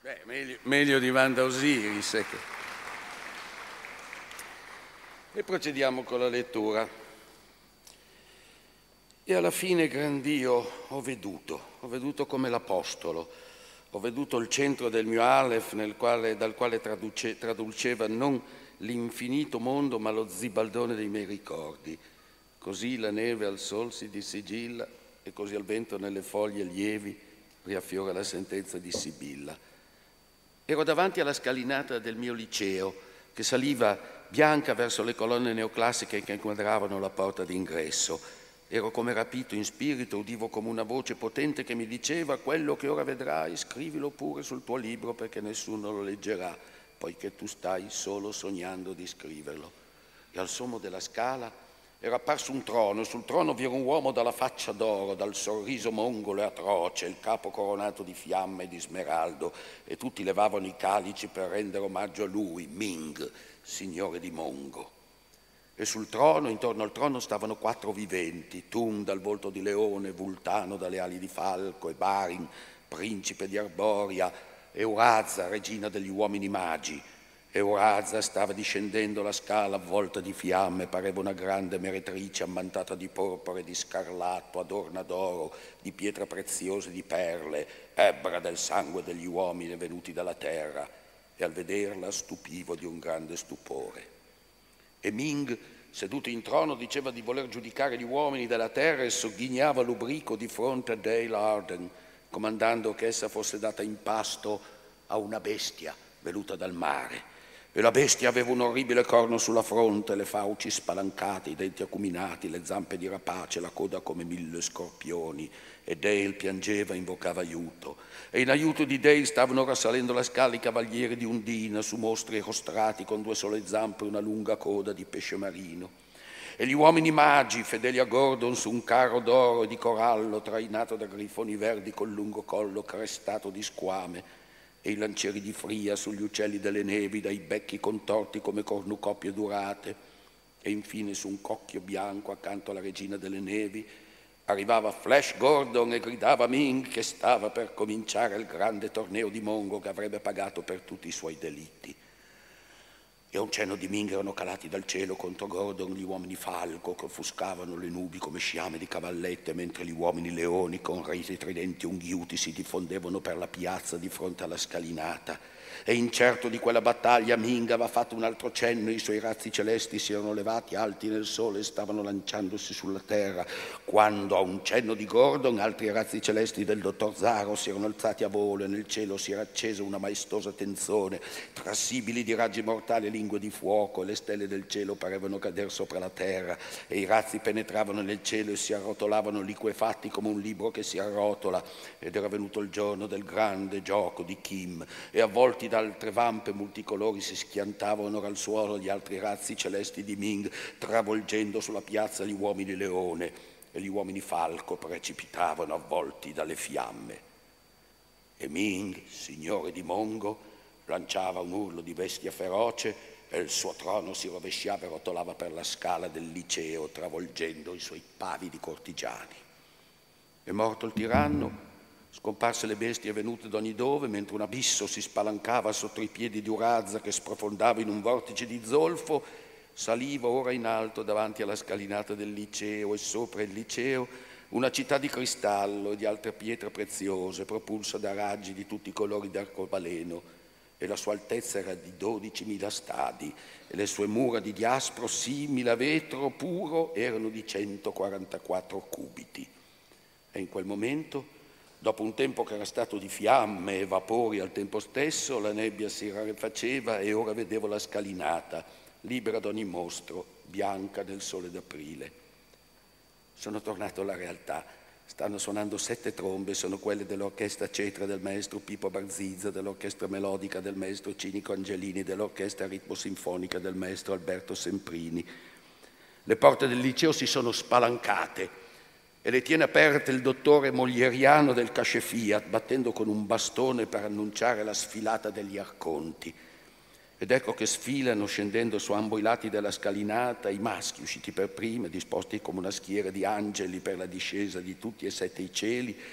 Meglio di Wanda Osiris. E procediamo con la lettura. E alla fine, gran Dio, ho veduto come l'Apostolo, ho veduto il centro del mio Aleph dal quale traduceva non l'infinito mondo ma lo zibaldone dei miei ricordi. Così la neve al sol si dissigilla e così al vento nelle foglie lievi riaffiora la sentenza di Sibilla. Ero davanti alla scalinata del mio liceo che saliva bianca verso le colonne neoclassiche che inquadravano la porta d'ingresso. Ero come rapito in spirito, udivo come una voce potente che mi diceva: quello che ora vedrai, scrivilo pure sul tuo libro perché nessuno lo leggerà, poiché tu stai solo sognando di scriverlo. E al sommo della scala era apparso un trono, sul trono vi era un uomo dalla faccia d'oro, dal sorriso mongolo e atroce, il capo coronato di fiamme e di smeraldo, e tutti levavano i calici per rendere omaggio a lui, Ming, signore di Mongo. E sul trono, intorno al trono, stavano 4 viventi, Tum dal volto di leone, Vultano dalle ali di falco, e Barin, principe di Arboria, e Uraza, regina degli uomini magi. E Uraza stava discendendo la scala avvolta di fiamme, pareva una grande meretrice ammantata di porpora e di scarlatto, adorna d'oro, di pietre preziose e di perle, ebbra del sangue degli uomini venuti dalla terra, e al vederla stupivo di un grande stupore. E Ming, seduto in trono, diceva di voler giudicare gli uomini della terra e sogghignava l'ubrico di fronte a Dale Arden, comandando che essa fosse data in pasto a una bestia venuta dal mare. E la bestia aveva un orribile corno sulla fronte, le fauci spalancate, i denti acuminati, le zampe di rapace, la coda come 1000 scorpioni. E Dale piangeva e invocava aiuto. E in aiuto di Dale stavano ora salendo la scala i cavalieri di Undina su mostri rostrati con 2 sole zampe e una lunga coda di pesce marino. E gli uomini magi, fedeli a Gordon, su un carro d'oro e di corallo trainato da grifoni verdi col lungo collo crestato di squame, e i lancieri di Fria sugli uccelli delle nevi, dai becchi contorti come cornucopie durate, e infine su un cocchio bianco accanto alla regina delle nevi arrivava Flash Gordon e gridava a Ming che stava per cominciare il grande torneo di Mongo che avrebbe pagato per tutti i suoi delitti. E a un cenno di Ming erano calati dal cielo contro Gordon gli uomini falco che offuscavano le nubi come sciame di cavallette, mentre gli uomini leoni con reti tridenti unghiuti si diffondevano per la piazza di fronte alla scalinata. E incerto di quella battaglia Ming aveva fatto un altro cenno, i suoi razzi celesti si erano levati alti nel sole e stavano lanciandosi sulla terra, quando a un cenno di Gordon altri razzi celesti del dottor Zaro si erano alzati a volo e nel cielo si era accesa una maestosa tenzone, tra sibili di raggi mortali e lingue di fuoco, e le stelle del cielo parevano cader sopra la terra, e i razzi penetravano nel cielo e si arrotolavano liquefatti come un libro che si arrotola, ed era venuto il giorno del grande gioco di Kim, e avvolti da altre vampe multicolori si schiantavano al suolo gli altri razzi celesti di Ming, travolgendo sulla piazza gli uomini leone, e gli uomini falco precipitavano avvolti dalle fiamme. E Ming, signore di Mongo, lanciava un urlo di bestia feroce e il suo trono si rovesciava e rotolava per la scala del liceo, travolgendo i suoi pavidi cortigiani. E morto il tiranno, scomparse le bestie venute d'ogni dove, mentre un abisso si spalancava sotto i piedi di Uraza che sprofondava in un vortice di zolfo, saliva ora in alto davanti alla scalinata del liceo, e sopra il liceo una città di cristallo e di altre pietre preziose, propulsa da raggi di tutti i colori d'arcobaleno, e la sua altezza era di 12.000 stadi, e le sue mura di diaspro simile a vetro puro erano di 144 cubiti. E in quel momento, dopo un tempo che era stato di fiamme e vapori al tempo stesso, la nebbia si rarefaceva e ora vedevo la scalinata, libera d'ogni mostro, bianca nel sole d'aprile. Sono tornato alla realtà. Stanno suonando 7 trombe, sono quelle dell'orchestra cetra del maestro Pippo Barzizza, dell'orchestra melodica del maestro Cinico Angelini, dell'orchestra ritmo-sinfonica del maestro Alberto Semprini. Le porte del liceo si sono spalancate e le tiene aperte il dottore Moglieriano del Casce Fiat, battendo con un bastone per annunciare la sfilata degli arconti. Ed ecco che sfilano, scendendo su ambo i lati della scalinata, i maschi usciti per prima, disposti come una schiera di angeli per la discesa di tutti e 7 i cieli,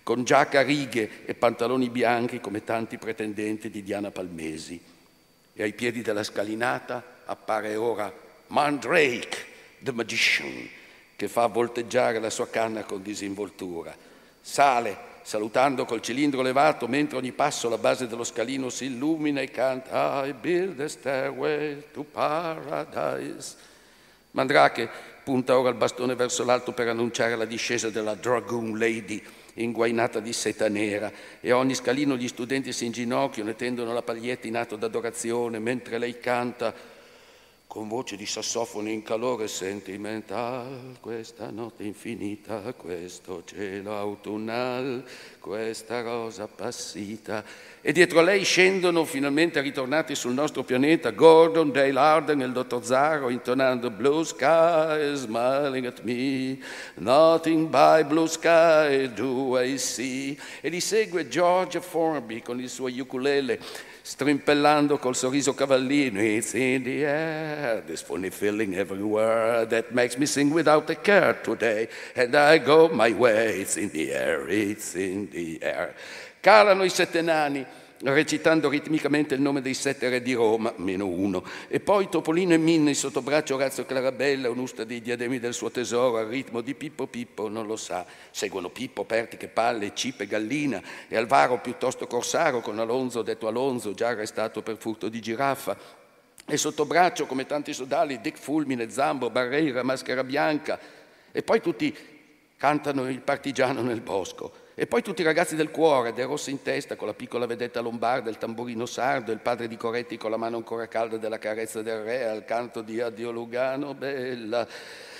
con giacca a righe e pantaloni bianchi come tanti pretendenti di Diana Palmesi. E ai piedi della scalinata appare ora Mandrake, the magician, che fa volteggiare la sua canna con disinvoltura. Sale, salutando col cilindro levato, mentre ogni passo la base dello scalino si illumina e canta I build a stairway to paradise. Mandrake punta ora il bastone verso l'alto per annunciare la discesa della Dragoon Lady, inguainata di seta nera, e a ogni scalino gli studenti si inginocchiano e tendono la paglietta in atto d'adorazione, mentre lei canta con voce di sassofono in calore sentimental, questa notte infinita, questo cielo autunnal, questa rosa appassita. E dietro a lei scendono, finalmente ritornati sul nostro pianeta, Gordon, Dale Arden e il dottor Zaro, intonando Blue sky smiling at me, nothing by blue sky do I see. E li segue George Formby con il suo ukulele, strimpellando col sorriso cavallino, it's in the air, this funny feeling everywhere that makes me sing without a care today, and I go my way, it's in the air, it's in the air. Calano i 7 nani, recitando ritmicamente il nome dei 7 re di Roma, -1, e poi Topolino e Minna, in sottobraccio Orazio Clarabella, un'usta dei diademi del suo tesoro, al ritmo di Pippo Pippo non lo sa. Seguono Pippo, Pertiche, Palle, Cipe, Gallina, e Alvaro piuttosto Corsaro, con Alonso, detto Alonso, già arrestato per furto di giraffa. E sottobraccio, come tanti sodali, Dick Fulmine, Zambo, Barreira, Maschera Bianca. E poi tutti cantano il partigiano nel bosco. E poi tutti i ragazzi del cuore, De Rossi in testa, con la piccola vedetta lombarda, il tamburino sardo, il padre di Coretti con la mano ancora calda della carezza del re, al canto di Addio Lugano, bella.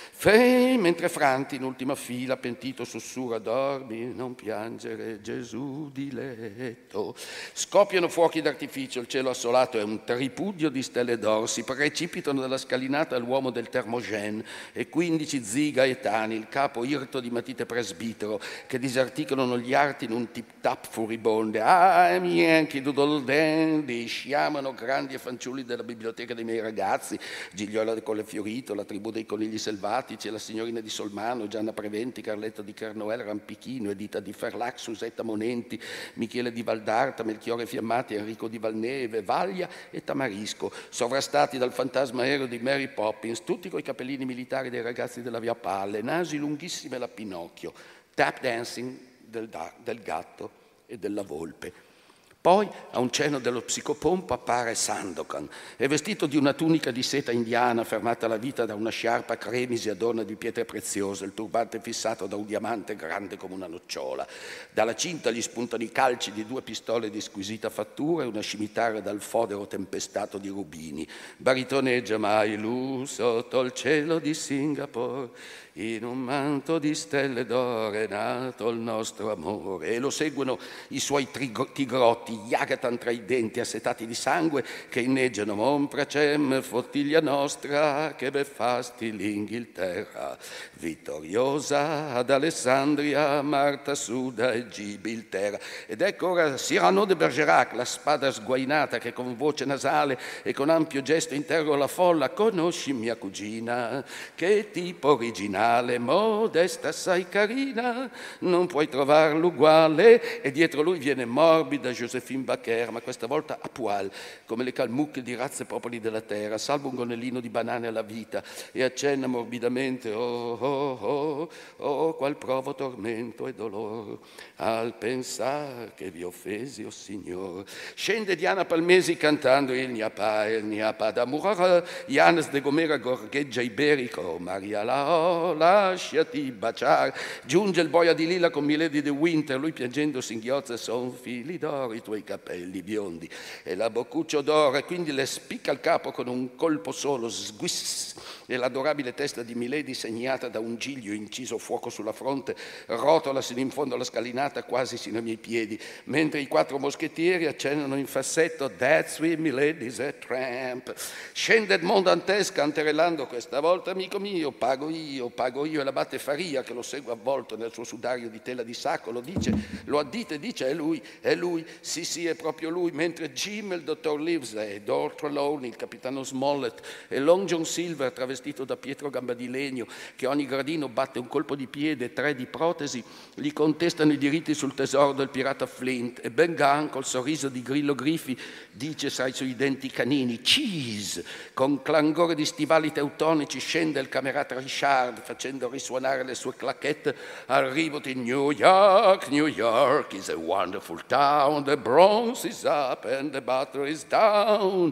Mentre Franti, in ultima fila, pentito, sussurra, dormi, non piangere, Gesù diletto. Scoppiano fuochi d'artificio, il cielo assolato è un tripudio di stelle d'oro, si precipitano dalla scalinata l'uomo del termogène e 15 zigaetani, il capo irto di matite presbitero, che disarticolano gli arti in un tip-tap furibonde. I'm Yankee Doodle Dandy, sciamano grandi e fanciulli della biblioteca dei miei ragazzi, Gigliola del Colle Fiorito, la tribù dei conigli selvatici, la signorina di Solmano, Gianna Preventi, Carletto di Carnoel, Rampichino, Edita di Ferlac, Susetta Monenti, Michele di Valdarta, Melchiorre Fiammati, Enrico di Valneve, Vaglia e Tamarisco, sovrastati dal fantasma aereo di Mary Poppins, tutti coi capellini militari dei ragazzi della Via Palle, nasi lunghissimi alla Pinocchio, tap dancing del gatto e della volpe. Poi, a un cenno dello psicopompo, appare Sandokan, è vestito di una tunica di seta indiana fermata alla vita da una sciarpa cremisi adorna di pietre preziose, il turbante fissato da un diamante grande come una nocciola. Dalla cinta gli spuntano i calci di 2 pistole di squisita fattura e una scimitarra dal fodero tempestato di rubini. Baritoneggia mai lu sotto il cielo di Singapore, in un manto di stelle d'oro è nato il nostro amore. E lo seguono i suoi tigrotti, Yagatan tra i denti assetati di sangue, che inneggiano Mon Pracem, Fortiglia nostra, che beffasti l'Inghilterra. Vittoriosa ad Alessandria, Marta Suda e Gibilterra. Ed ecco ora Cyrano de Bergerac, la spada sguainata che con voce nasale e con ampio gesto interroga la folla. Conosci mia cugina? Che tipo originale, modesta, assai carina, non puoi trovarlo uguale. E dietro lui viene morbida Josephine Baker, ma questa volta a poil, come le calmucche di razze popoli della terra, salvo un gonnellino di banane alla vita, e accenna morbidamente, qual provo tormento e dolor, al pensar che vi offesi, o signor. Scende Diana Palmesi cantando il n'y a pas d'amour, Yanes de Gomera gorgheggia iberico, Maria Lao, lasciati baciare. Giunge il boia di Lilla con Milady de Winter, lui piangendo singhiozza, son fili d'oro i tuoi capelli biondi e la boccuccia d'oro, e quindi le spicca il capo con un colpo solo, sguiss, e l'adorabile testa di Milady, segnata da un giglio inciso fuoco sulla fronte, rotola sino in fondo alla scalinata quasi sino ai miei piedi, mentre i 4 moschettieri accennano in fassetto That's sweet Milady's a tramp. Scende Edmond Dantes canterellando, questa volta amico mio pago io, e l'abate Faria, che lo segue avvolto nel suo sudario di tela di sacco, lo addita e dice è lui, sì, è proprio lui, mentre Jim, il dottor Livesey, Dor Trelawney, il capitano Smollett e Long John Silver, travestito da Pietro Gambadilegno, che ogni gradino batte un colpo di piede e 3 di protesi, gli contestano i diritti sul tesoro del pirata Flint, e Ben Gunn, col sorriso di Grillo Griffi, dice tra i suoi denti canini «Cheese!». Con clangore di stivali teutonici scende il camerata Richard, facendo risuonare le sue clacchette. Arrivo di New York, New York is a wonderful town, the Bronx is up and the butter is down.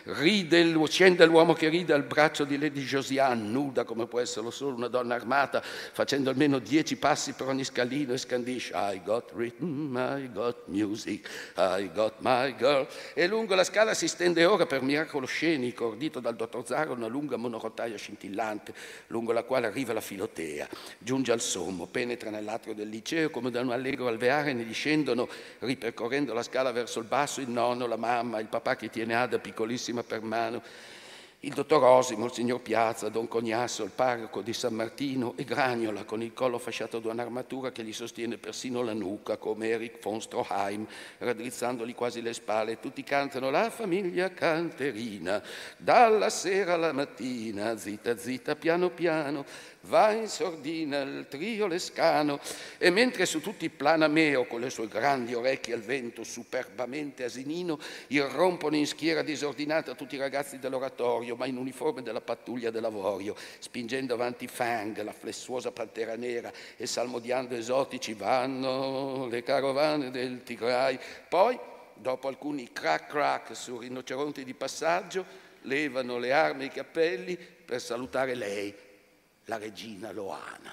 Scende l'uomo che ride al braccio di Lady Josiane, nuda come può esserlo solo una donna armata, facendo almeno 10 passi per ogni scalino, e scandisce I got rhythm, I got music, I got my girl. E lungo la scala si stende ora, per miracolo scenico, ordito dal dottor Zara, una lunga monorotaia scintillante, lungo la quale arriva la filotea. Giunge al sommo, penetra nell'atrio del liceo come da un allegro alveare, ne discendono, ripercorrendo la scala verso il basso, il nonno, la mamma, il papà che tiene Ada piccolissima per mano, il dottor Osimo, il signor Piazza, Don Cognasso, il parroco di San Martino, e Gragnola con il collo fasciato da un'armatura che gli sostiene persino la nuca, come Erich von Stroheim, raddrizzandogli quasi le spalle. Tutti cantano la famiglia canterina, dalla sera alla mattina, zitta zitta piano piano, va in sordina il trio Lescano. E mentre su tutti Planameo, con le sue grandi orecchie al vento, superbamente asinino, irrompono in schiera disordinata tutti i ragazzi dell'oratorio, ma in uniforme della pattuglia dell'Avorio, spingendo avanti Fang, la flessuosa pantera nera, e salmodiando esotici vanno le carovane del Tigray. Poi, dopo alcuni crack crack su rinoceronti di passaggio, levano le armi e i cappelli per salutare lei, la regina Loana.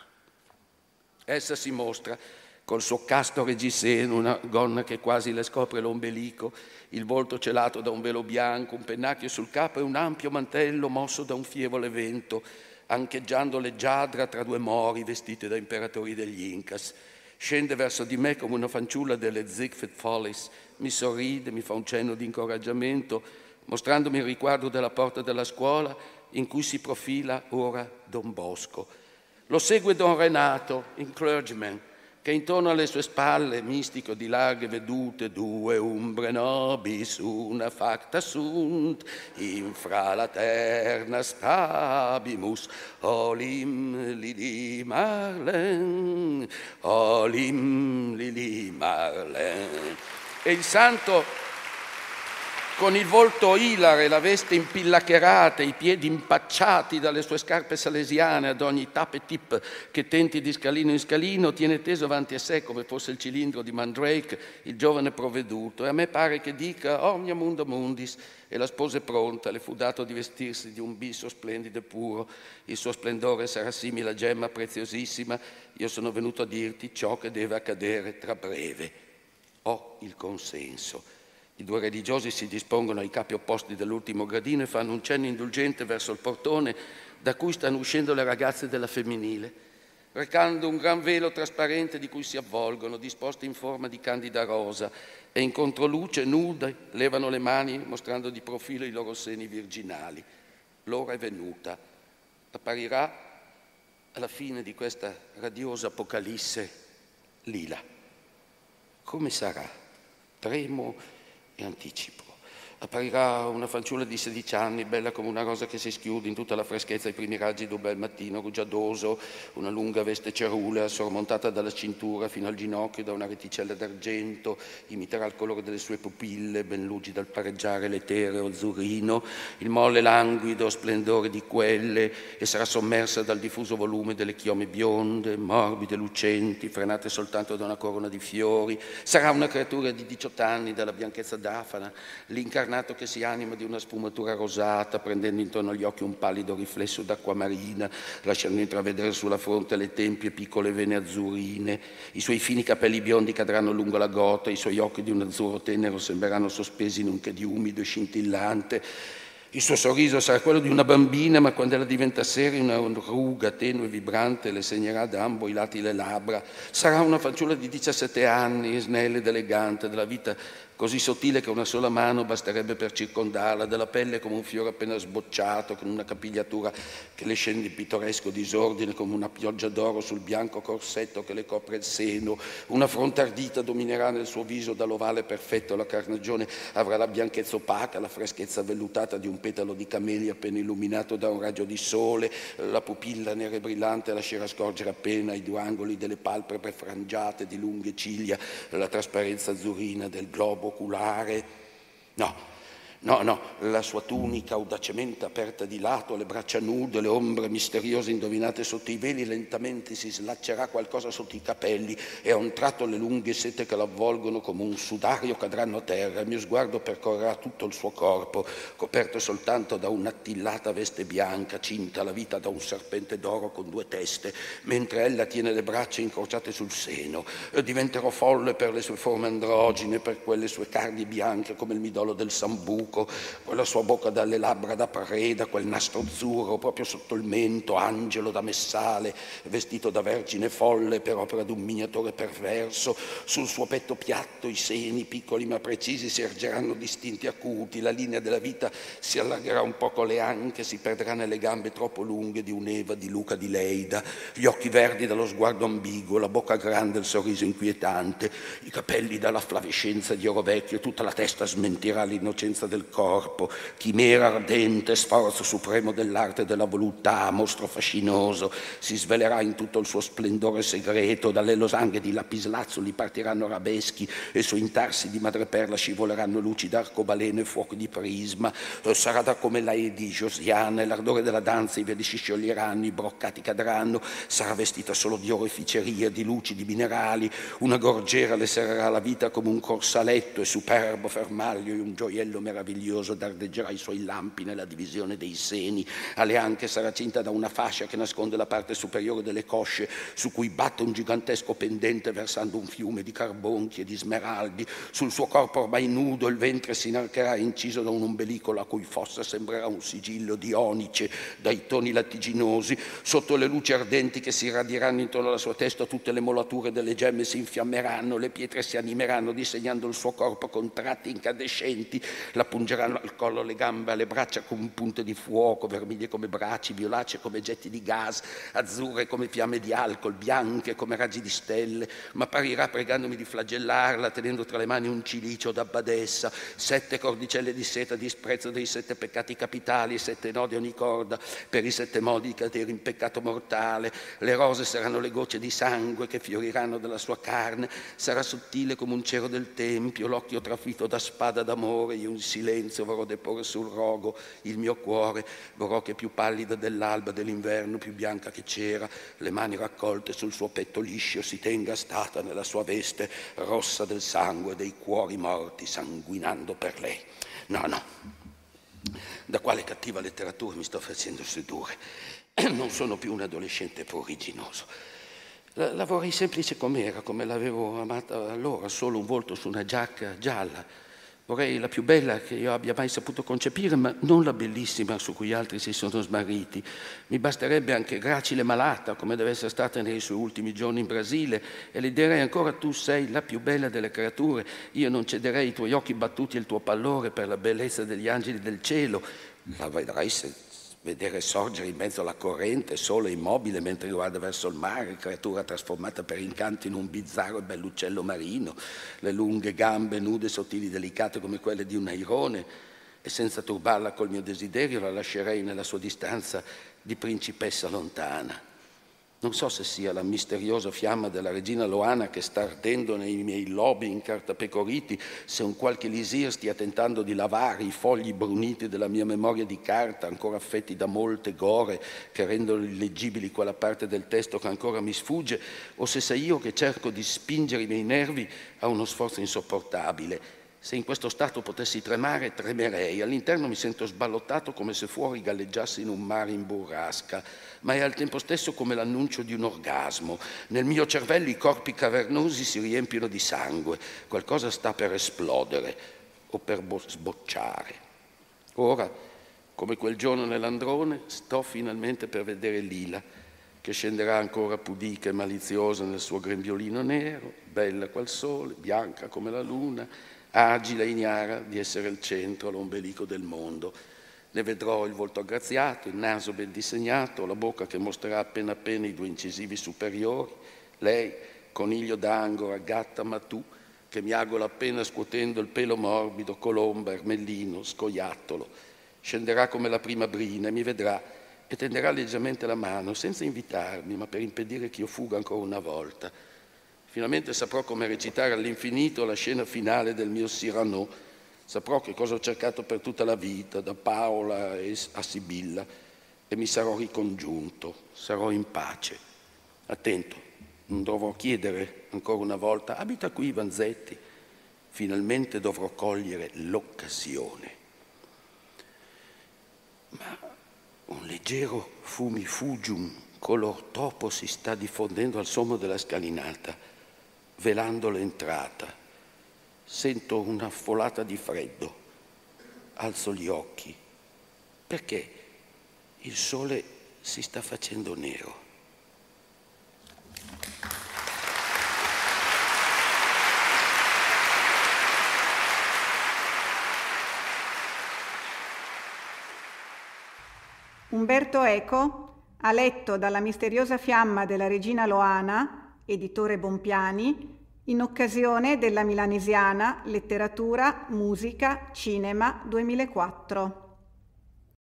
Essa si mostra col suo casto reggiseno, una gonna che quasi le scopre l'ombelico, il volto celato da un velo bianco, un pennacchio sul capo e un ampio mantello mosso da un fievole vento, ancheggiando leggiadra tra 2 mori vestiti da imperatori degli Incas. Scende verso di me come una fanciulla delle Ziegfeld Follies, mi sorride, mi fa un cenno di incoraggiamento, mostrandomi il riquadro della porta della scuola in cui si profila ora Don Bosco. Lo segue Don Renato, in clergyman, che intorno alle sue spalle, mistico di larghe vedute, 2 umbre nobis, una facta sunt, infra laterna stabimus, olim lili marlen, olim lili marlen. E il santo, con il volto ilare, la veste impillaccherata, i piedi impacciati dalle sue scarpe salesiane ad ogni tap e tip che tenti di scalino in scalino, tiene teso avanti a sé come fosse il cilindro di Mandrake il giovane provveduto, e a me pare che dica omnia mundo mundis, e la sposa è pronta, le fu dato di vestirsi di un biso splendido e puro, il suo splendore sarà simile a gemma preziosissima, io sono venuto a dirti ciò che deve accadere tra breve. Ho il consenso. I 2 religiosi si dispongono ai capi opposti dell'ultimo gradino e fanno un cenno indulgente verso il portone da cui stanno uscendo le ragazze della femminile, recando un gran velo trasparente di cui si avvolgono, disposti in forma di candida rosa, e in controluce, nude, levano le mani mostrando di profilo i loro seni virginali. L'ora è venuta. Apparirà alla fine di questa radiosa apocalisse Lila. Come sarà? Tremo e anticipo. Apparirà una fanciulla di 16 anni, bella come una rosa che si schiude in tutta la freschezza ai primi raggi d'un bel mattino, rugiadoso, una lunga veste cerulea sormontata dalla cintura fino al ginocchio da una reticella d'argento, imiterà il colore delle sue pupille, ben lucida al pareggiare l'etereo azzurrino, il molle languido splendore di quelle, e sarà sommersa dal diffuso volume delle chiome bionde, morbide, lucenti, frenate soltanto da una corona di fiori. Sarà una creatura di 18 anni, dalla bianchezza d'afana, l'incarnato che si anima di una sfumatura rosata, prendendo intorno agli occhi un pallido riflesso d'acqua marina, lasciando intravedere sulla fronte le tempie piccole vene azzurrine. I suoi fini capelli biondi cadranno lungo la gota, i suoi occhi di un azzurro tenero sembreranno sospesi in un che di umido e scintillante. Il suo sorriso sarà quello di una bambina, ma quando ella diventa seria, una ruga tenue e vibrante le segnerà da ambo i lati le labbra. Sarà una fanciulla di 17 anni, snella ed elegante, della vita così sottile che una sola mano basterebbe per circondarla, della pelle come un fiore appena sbocciato, con una capigliatura che le scende in pittoresco disordine come una pioggia d'oro sul bianco corsetto che le copre il seno, una fronte ardita dominerà nel suo viso dall'ovale perfetto la carnagione, avrà la bianchezza opaca, la freschezza vellutata di un petalo di camellia appena illuminato da un raggio di sole, la pupilla nera e brillante lascerà scorgere appena i due angoli delle palpebre frangiate di lunghe ciglia, la trasparenza azzurrina del globo oculare. No, la sua tunica audacemente aperta di lato, le braccia nude, le ombre misteriose indovinate sotto i veli, lentamente si slaccerà qualcosa sotto i capelli e a un tratto le lunghe sete che l'avvolgono come un sudario cadranno a terra. Il mio sguardo percorrerà tutto il suo corpo, coperto soltanto da un'attillata veste bianca, cinta alla vita da un serpente d'oro con due teste, mentre ella tiene le braccia incrociate sul seno. Diventerò folle per le sue forme androgine, per quelle sue carni bianche come il midollo del sambuco, quella sua bocca dalle labbra da preda, quel nastro azzurro proprio sotto il mento, angelo da messale, vestito da vergine folle per opera d'un miniatore perverso. Sul suo petto piatto i seni, piccoli ma precisi, si ergeranno distinti acuti, la linea della vita si allargherà un poco le anche, si perderà nelle gambe troppo lunghe di un'Eva di Luca di Leida, gli occhi verdi dallo sguardo ambiguo, la bocca grande, il sorriso inquietante, i capelli dalla flavescenza di oro vecchio, tutta la testa smentirà l'innocenza del corpo, chimera ardente, sforzo supremo dell'arte e della voluttà, mostro fascinoso, si svelerà in tutto il suo splendore segreto, dalle losanghe di lapislazzuli partiranno arabeschi e su intarsi di madreperla scivoleranno luci d'arcobaleno e fuochi di prisma, sarà da come la Edi Josiana e l'ardore della danza i veli si scioglieranno, i broccati cadranno, sarà vestita solo di oreficeria, di luci, di minerali, una gorgiera le serrerà la vita come un corsaletto e superbo fermaglio e un gioiello meraviglioso dardeggerà i suoi lampi nella divisione dei seni, alle anche sarà cinta da una fascia che nasconde la parte superiore delle cosce su cui batte un gigantesco pendente versando un fiume di carbonchi e di smeraldi, sul suo corpo ormai nudo il ventre si inarcherà inciso da un ombelico la cui fossa sembrerà un sigillo di onice dai toni lattiginosi, sotto le luci ardenti che si radieranno intorno alla sua testa tutte le molature delle gemme si infiammeranno, le pietre si animeranno disegnando il suo corpo con tratti incandescenti, la pungeranno al collo, alle gambe, alle braccia come punte di fuoco, vermiglie come braci, violacee come getti di gas, azzurre come fiamme di alcol, bianche come raggi di stelle, ma apparirà pregandomi di flagellarla, tenendo tra le mani un cilicio da badessa, 7 cordicelle di seta a disprezzo dei 7 peccati capitali, 7 nodi ogni corda per i 7 modi di cadere in peccato mortale. Le rose saranno le gocce di sangue che fioriranno dalla sua carne, sarà sottile come un cero del tempio, l'occhio trafitto da spada d'amore, io in silenzio vorrò deporre sul rogo il mio cuore, vorrò che più pallida dell'alba dell'inverno, più bianca che cera, le mani raccolte sul suo petto liscio si tenga stata nella sua veste rossa del sangue dei cuori morti sanguinando per lei. No, da quale cattiva letteratura mi sto facendo sedurre? Non sono più un adolescente pruriginoso. La vorrei semplice com'era, come l'avevo amata allora, solo un volto su una giacca gialla. Vorrei la più bella che io abbia mai saputo concepire, ma non la bellissima su cui altri si sono smarriti. Mi basterebbe anche gracile malata, come deve essere stata nei suoi ultimi giorni in Brasile, e le direi ancora: tu sei la più bella delle creature, io non cederei i tuoi occhi battuti e il tuo pallore per la bellezza degli angeli del cielo. La vedrai vedere sorgere in mezzo alla corrente, sola e immobile, mentre guarda verso il mare, creatura trasformata per incanto in un bizzarro e bell'uccello marino, le lunghe gambe nude, sottili, delicate come quelle di un airone, e senza turbarla col mio desiderio la lascerei nella sua distanza di principessa lontana. Non so se sia la misteriosa fiamma della regina Loana che sta ardendo nei miei lobi incartapecoriti, se un qualche elisir stia tentando di lavare i fogli bruniti della mia memoria di carta, ancora affetti da molte gore che rendono illeggibili quella parte del testo che ancora mi sfugge, o se sei io che cerco di spingere i miei nervi a uno sforzo insopportabile. Se in questo stato potessi tremare, tremerei. All'interno mi sento sballottato come se fuori galleggiassi in un mare in burrasca, ma è al tempo stesso come l'annuncio di un orgasmo. Nel mio cervello i corpi cavernosi si riempiono di sangue. Qualcosa sta per esplodere o per sbocciare. Ora, come quel giorno nell'androne, sto finalmente per vedere Lila, che scenderà ancora pudica e maliziosa nel suo grembiolino nero, bella qual sole, bianca come la luna, agile e ignara di essere il centro, l'ombelico del mondo. Ne vedrò il volto aggraziato, il naso ben disegnato, la bocca che mostrerà appena appena i 2 incisivi superiori, lei, coniglio d'angora, gatta matù, che miagola appena scuotendo il pelo morbido, colomba, ermellino, scoiattolo. Scenderà come la prima brina e mi vedrà e tenderà leggermente la mano, senza invitarmi, ma per impedire che io fuga ancora una volta. Finalmente saprò come recitare all'infinito la scena finale del mio Cyrano. Saprò che cosa ho cercato per tutta la vita, da Paola a Sibilla, e mi sarò ricongiunto, sarò in pace. Attento, non dovrò chiedere ancora una volta: abita qui Vanzetti? Finalmente dovrò cogliere l'occasione. Ma un leggero fumifugium color topo si sta diffondendo al sommo della scalinata, velando l'entrata. Sento una folata di freddo. Alzo gli occhi. Perché il sole si sta facendo nero. Umberto Eco ha letto Dalla misteriosa fiamma della regina Loana, editore Bompiani, in occasione della Milanesiana Letteratura, Musica, Cinema 2004.